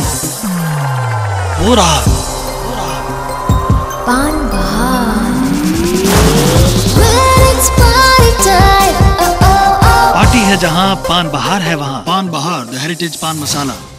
हो रहा पान बहार। पार्टी है जहाँ पान बहार है वहाँ। पान बहार द हेरिटेज पान मसाला।